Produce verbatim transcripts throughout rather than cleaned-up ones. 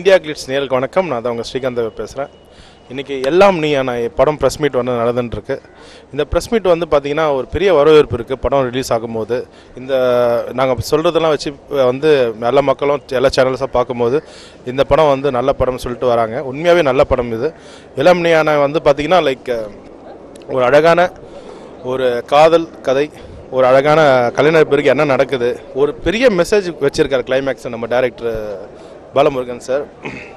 India glitz நேருக்கு வணக்கம். நான் தான் உங்கள் ஸ்ரீகாந்த் தேவா பேசுகிறேன். இன்றைக்கி எல்லாம் நீயானாய் படம் ப்ரெஸ் மீட் வந்து நடந்துட்டுருக்கு. இந்த ப்ரெஸ் மீட் வந்து பார்த்திங்கன்னா ஒரு பெரிய வரவேற்பு இருக்குது. படம் ரிலீஸ் ஆகும்போது இந்த நாங்கள் சொல்கிறதெல்லாம் வச்சு வந்து நல்ல மக்களும் எல்லா சேனல்ஸாக பார்க்கும்போது இந்த படம் வந்து நல்ல படம்னு சொல்லிட்டு வராங்க. உண்மையாகவே நல்ல படம் இது. எல்லாம் நீயானாய் வந்து பார்த்திங்கன்னா லைக் ஒரு அழகான ஒரு காதல் கதை, ஒரு அழகான கலைஞர் பிறகு என்ன நடக்குது, ஒரு பெரிய மெசேஜ் வச்சுருக்கார் கிளைமேக்ஸ் நம்ம டைரக்டர் பாலமுருகன் சார்.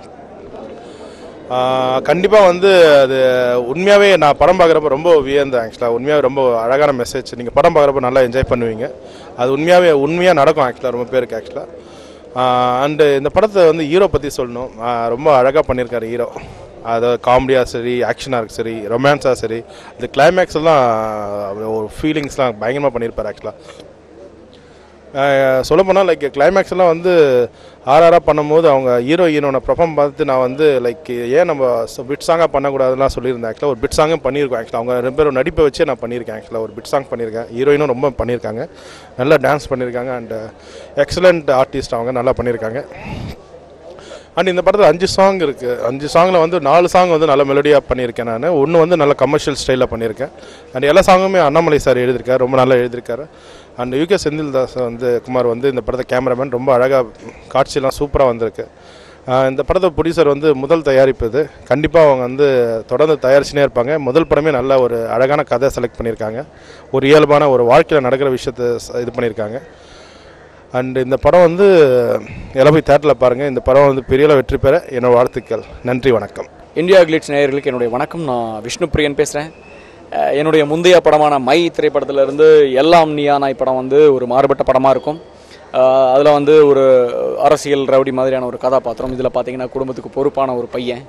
கண்டிப்பாக வந்து அது உண்மையாகவே நான் படம் பார்க்குறப்ப ரொம்ப வியந்தேன். ஆக்சுவலாக உண்மையாகவே ரொம்ப அழகான மெசேஜ். நீங்கள் படம் பார்க்குறப்ப நல்லா என்ஜாய் பண்ணுவீங்க. அது உண்மையாகவே உண்மையாக நடக்கும் ஆக்சுவலாக ரொம்ப பேருக்கு ஆக்சுவலாக. அண்டு இந்த படத்தை வந்து ஹீரோ பற்றி சொல்லணும். ரொம்ப அழகாக பண்ணியிருக்காரு ஹீரோ. அதாவது காமெடியாக சரி, ஆக்ஷனாக இருக்கு சரி, ரொமான்ஸாக சரி, இந்த கிளைமேக்ஸ் எல்லாம் ஒரு ஃபீலிங்ஸ்லாம் பயங்கரமாக பண்ணியிருப்பார் ஆக்சுவலாக. சொல்லப்போனால் லைக் கிளைமேக்ஸ் எல்லாம் வந்து ஆர்ஆராக பண்ணும்போது அவங்க ஹீரோ ஹீரோனை பர்ஃபார்ம் பார்த்து நான் வந்து லைக் ஏன் நம்ம பிட் சாங்காக பண்ணக்கூடாதுலாம் சொல்லியிருந்தேன். ஆக்சுவலாக ஒரு பிட் சாங்கும் பண்ணியிருக்கோம். ஆக்சுவலாக அவங்க ரெண்டு பேரும் நடிப்பை வச்சு நான் பண்ணியிருக்கேன். ஆக்சுவலாக ஒரு பிட் சாங் பண்ணியிருக்கேன். ஹீரோயினும் ரொம்ப பண்ணியிருக்காங்க, நல்லா டான்ஸ் பண்ணியிருக்காங்க. அண்ட் எக்ஸலண்ட் ஆர்டிஸ்ட், அவங்க நல்லா பண்ணியிருக்காங்க. அண்ட் இந்த படத்தில் அஞ்சு சாங் இருக்குது. அஞ்சு சாங்கில் வந்து நாலு சாங் வந்து நல்ல மெலடியாக பண்ணியிருக்கேன் நான். ஒன்று வந்து நல்ல கமர்ஷியல் ஸ்டைலில் பண்ணியிருக்கேன். அண்ட் எல்லா சாங்குமே அண்ணாமலை சார் எழுதியிருக்காரு, ரொம்ப நல்லா எழுதியிருக்காரு. அண்ட் யூகே செந்தில் தாஸ் வந்து குமார் வந்து இந்த படத்தை கேமராமேன், ரொம்ப அழகாக காட்சியெல்லாம் சூப்பராக வந்திருக்கு. இந்த படத்தை ப்ரொடியூசர் வந்து முதல் தயாரிப்பு இது. கண்டிப்பாக அவங்க வந்து தொடர்ந்து தயாரிச்சுனே இருப்பாங்க. முதல் படமே நல்ல ஒரு அழகான கதை செலக்ட் பண்ணியிருக்காங்க. ஒரு இயல்பான ஒரு வாழ்க்கையில் நடக்கிற விஷயத்தை இது பண்ணியிருக்காங்க. அண்ட் இந்த படம் வந்து எல்லாம் போய் தேட்டரில் பாருங்கள். இந்த படம் வந்து பெரிய வெற்றி பெற என்னோட வாழ்த்துக்கள். நன்றி, வணக்கம். இந்தியா கிளிட்ஸ் நேயர்களுக்கு என்னுடைய வணக்கம். நான் விஷ்ணு பிரியன் பேசுகிறேன். என்னுடைய முந்தைய படமான மை திரைப்படத்திலிருந்து எல்லாம் நீயானாய் படம் வந்து ஒரு மாறுபட்ட படமாக இருக்கும். அதில் வந்து ஒரு அரசியல் ரவுடி மாதிரியான ஒரு கதாபாத்திரம். இதில் பார்த்தீங்கன்னா குடும்பத்துக்கு பொறுப்பான ஒரு பையன்.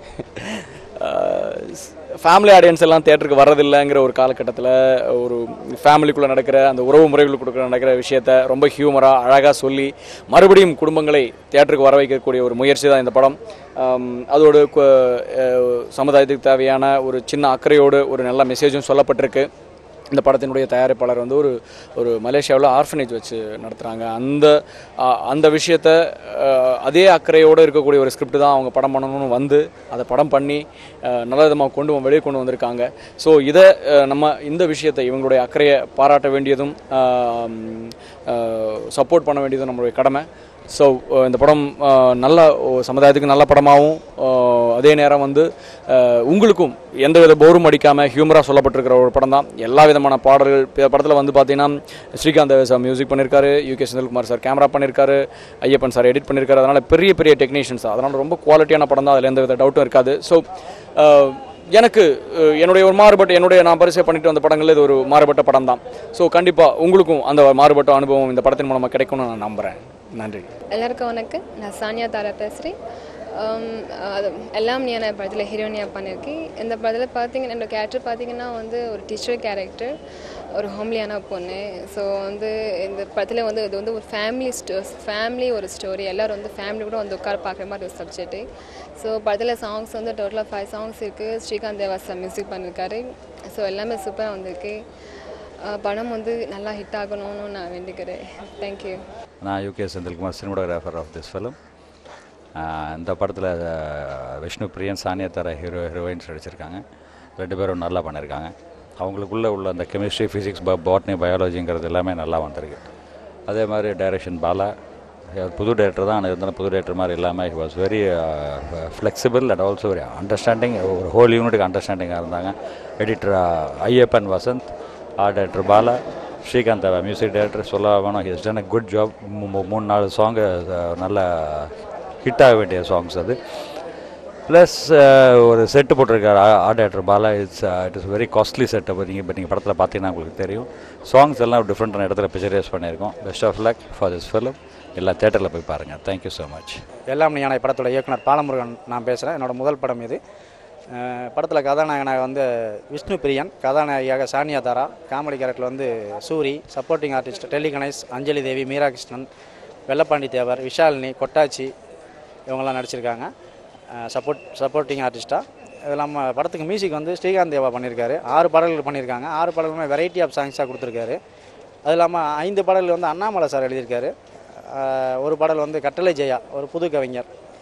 ஃபேமிலி ஆடியன்ஸ் எல்லாம் தேட்டருக்கு வர்றதில்லைங்கிற ஒரு காலகட்டத்தில் ஒரு ஃபேமிலிக்குள்ளே நடக்கிற அந்த உறவு முறைகளுக்குள்ள நடக்கிற விஷயத்த ரொம்ப ஹியூமராக அழகாக சொல்லி மறுபடியும் குடும்பங்களை தேட்டருக்கு வர வைக்கக்கூடிய ஒரு முயற்சி தான் இந்த படம். அதோடு சமுதாயத்துக்கு தேவையான ஒரு சின்ன அக்கறையோடு ஒரு நல்ல மெசேஜும் சொல்லப்பட்டிருக்கு. இந்த படத்தினுடைய தயாரிப்பாளர் வந்து ஒரு ஒரு மலேசியாவில் ஆர்ஃபனேஜ் வச்சு நடத்துகிறாங்க. அந்த அந்த விஷயத்தை அதே அக்கறையோடு இருக்கக்கூடிய ஒரு ஸ்கிரிப்ட் தான் அவங்க படம் பண்ணணும்னு வந்து அதை படம் பண்ணி நல்ல விதமாக கொண்டு வெளியே கொண்டு வந்திருக்காங்க. ஸோ இதை நம்ம இந்த விஷயத்தை இவங்களுடைய அக்கறையை பாராட்ட வேண்டியதும் சப்போர்ட் பண்ண வேண்டியதும் நம்மளுடைய கடமை. ஸோ இந்த படம் நல்ல சமுதாயத்துக்கு நல்ல படமாகவும் அதே நேரம் வந்து உங்களுக்கும் எந்தவித போரும் அடிக்காமல் ஹியூமராக சொல்லப்பட்டிருக்கிற ஒரு படம் தான். எல்லா விதமான பாடல்கள் படத்தில் வந்து பார்த்தீங்கன்னா ஸ்ரீகாந்த் தேவா சார் மியூசிக் பண்ணியிருக்காரு, யூகே செந்தில்குமார் சார் கேமரா பண்ணியிருக்காரு, ஐயப்பன் சார் எடிட் பண்ணியிருக்காரு. அதனால் பெரிய பெரிய டெக்னீஷியன்ஸ், அதனால் ரொம்ப குவாலிட்டியான படம் தான். அதில் எந்த வித டவுட்டும் இருக்காது. ஸோ எனக்கு என்னுடைய ஒரு மாறுபட்ட என்னுடைய நான் பரிசை பண்ணிட்டு வந்த படங்கள் இது ஒரு மாறுபட்ட படம் தான். ஸோ கண்டிப்பாக உங்களுக்கும் அந்த மாறுபட்ட அனுபவம் இந்த படத்தின் மூலமாக கிடைக்கும்னு நான் நம்புகிறேன். நன்றி. எல்லாருக்கும் வணக்கம். நான் சானியா தாரா பேசுகிறேன். எல்லாம் நீயானாய் படத்தில் ஹீரோயினியாக பண்ணியிருக்கேன். இந்த படத்தில் பார்த்தீங்கன்னா என்னோடய கேரக்டர் பார்த்தீங்கன்னா வந்து ஒரு டீச்சர் கேரக்டர், ஒரு ஹோம்லியான பொண்ணு. ஸோ வந்து இந்த படத்தில் வந்து இது வந்து ஒரு ஃபேமிலி ஸ்டோ ஃபேமிலி ஒரு ஸ்டோரி. எல்லோரும் வந்து ஃபேமிலி கூட வந்து உட்கார பார்க்குற மாதிரி ஒரு சப்ஜெக்ட்டு. ஸோ படத்தில் சாங்ஸ் வந்து டோட்டலாக ஃபைவ் சாங்ஸ் இருக்குது. ஸ்ரீகாந்த் தேவா சார் மியூசிக் பண்ணியிருக்காரு. ஸோ எல்லாமே சூப்பராக வந்திருக்கு. படம் வந்து நல்லா ஹிட் ஆகணும்னு நான் வேண்டிக்கிறேன். தேங்க்யூ. நான் UK Senthilkumar, cinematographer of this film. இந்த படத்தில் விஷ்ணு பிரியன், சானியா தாரா ஹீரோ ஹீரோயின்ஸ் நடிச்சிருக்காங்க. ரெண்டு பேரும் நல்லா பண்ணியிருக்காங்க. அவங்களுக்குள்ளே உள்ள அந்த கெமிஸ்ட்ரி, ஃபிசிக்ஸ், பாட்னி, பயாலஜிங்கிறது எல்லாமே நல்லா வந்திருக்கு. அதே மாதிரி டைரக்ஷன் பாலா புது டேரக்டர் தான். ஆனால் இருந்தாலும் புது டேரக்டர் மாதிரி இல்லாமல் he was very flexible and also very understanding. ஒரு ஹோல் யூனிட்டுக்கு அண்டர்ஸ்டாண்டிங்காக இருந்தாங்க. Editor Ayyappan Vasanth, art director Bala, Srikanth Deva music director. சொல்ல வேணும், he has done a good job. மூணு நாலு சாங்கு நல்ல ஹிட் ஆக வேண்டிய சாங்ஸ் அது. ப்ளஸ் ஒரு செட்டு போட்டிருக்காரு art director Bala. It's it is very costly set. அப்போ நீங்கள் இப்போ நீங்கள் படத்தில் பார்த்தீங்கன்னா உங்களுக்கு தெரியும். சாங்ஸ் எல்லாம் டிஃப்ரெண்டான இடத்துல பிக்சரைஸ் பண்ணியிருக்கோம். Best of luck for this film. எல்லா தேட்டரில் போய் பாருங்கள். Thank you so much. Ellam Neeyanai படத்தோட இயக்குனர் பாலமுருகன் நான் பேசுகிறேன். என்னோடய முதல் படம் இது. படத்தில் கதாநாயகனாக வந்து விஷ்ணு பிரியன், கதாநாயகியாக சானியா தாரா, காமெடி கேரக்டரில் வந்து சூரி, சப்போர்ட்டிங் ஆர்டிஸ்ட் டெல்லி கணேஷ், அஞ்சலி தேவி, மீரா கிருஷ்ணன், வெள்ளப்பாண்டி தேவர், விஷாலினி, கொட்டாச்சி இவங்கெல்லாம் நடிச்சிருக்காங்க சப்போர்ட் சப்போர்ட்டிங் ஆர்டிஸ்ட்டாக. இது இல்லாமல் படத்துக்கு மியூசிக் வந்து ஸ்ரீகாந்த் தேவா பண்ணியிருக்காரு. ஆறு பாடல்கள் பண்ணியிருக்காங்க. ஆறு பாடல்களுமே வெரைட்டி ஆஃப் சாங்ஸாக கொடுத்துருக்காரு. அது இல்லாமல் ஐந்து பாடல்கள் வந்து அண்ணாமலை சார் எழுதியிருக்காரு. ஒரு பாடல் வந்து கட்டளை ஜெயா, ஒரு புது கவிஞர்,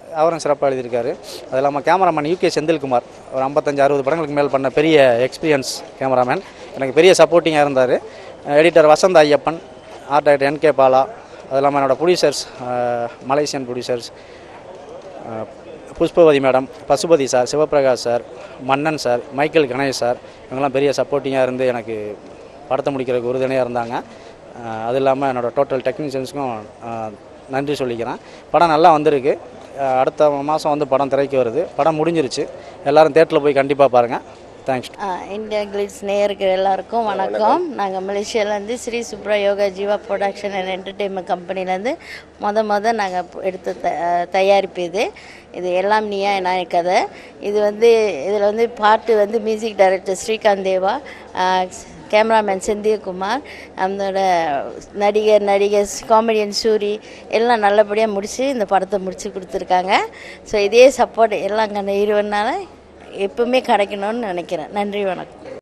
அவரும் சிறப்பாக எழுதியிருக்காரு. அது இல்லாமல் கேமராமேன் யூகே செந்தில்குமார் ஒரு ஐம்பத்தஞ்சு அறுபது படங்களுக்கு மேல் பண்ண பெரிய எக்ஸ்பீரியன்ஸ் கேமராமேன், எனக்கு பெரிய சப்போர்ட்டிங்காக இருந்தார். Editor Vasanth Ayyappan, art director N K Bala, அது இல்லாமல் என்னோடய producers Malaysian producers Pushpavathi madam, Pasupathi sir, Sivaprakash sir, Mannan sir, Michael Ganesh sir, இவங்கெல்லாம் பெரிய சப்போர்ட்டிங்காக இருந்து எனக்கு படத்தை முடிக்கிறதுக்கு உறுதுணையாக இருந்தாங்க. அது இல்லாமல் என்னோடய டோட்டல் டெக்னீஷியன்ஸுக்கும் நன்றி சொல்லிக்கிறேன். படம் நல்லா வந்திருக்கு. அடுத்த மாதம் வந்து படம் திரைக்கு வருது. படம் முடிஞ்சிருச்சு. எல்லோரும் தேட்டரில் போய் கண்டிப்பாக பாருங்கள். தேங்க்ஸ். இந்தியா கிளிட்ஸ் நேயருக்கு எல்லாருக்கும் வணக்கம். நாங்கள் மலேசியாவிலேருந்து Sri Subra Yoga Jeeva production and entertainment கம்பெனிலேருந்து மொத மொதல் நாங்கள் எடுத்த த தயாரிப்பு இது இது எல்லாம் நீயானாய் கதை. இது வந்து இதில் வந்து பாட்டு வந்து music director Srikanth Deva, cameraman Senthilkumar, நம்மளோட நடிகர் நடிகர் காமெடியன் சூரி எல்லாம் நல்லபடியாக முடித்து இந்த படத்தை முடித்து கொடுத்துருக்காங்க. ஸோ இதே சப்போர்ட் எல்லாம் கண்ட இருவனால எப்பவுமே கிடைக்கணும்னு நினைக்கிறேன். நன்றி, வணக்கம்.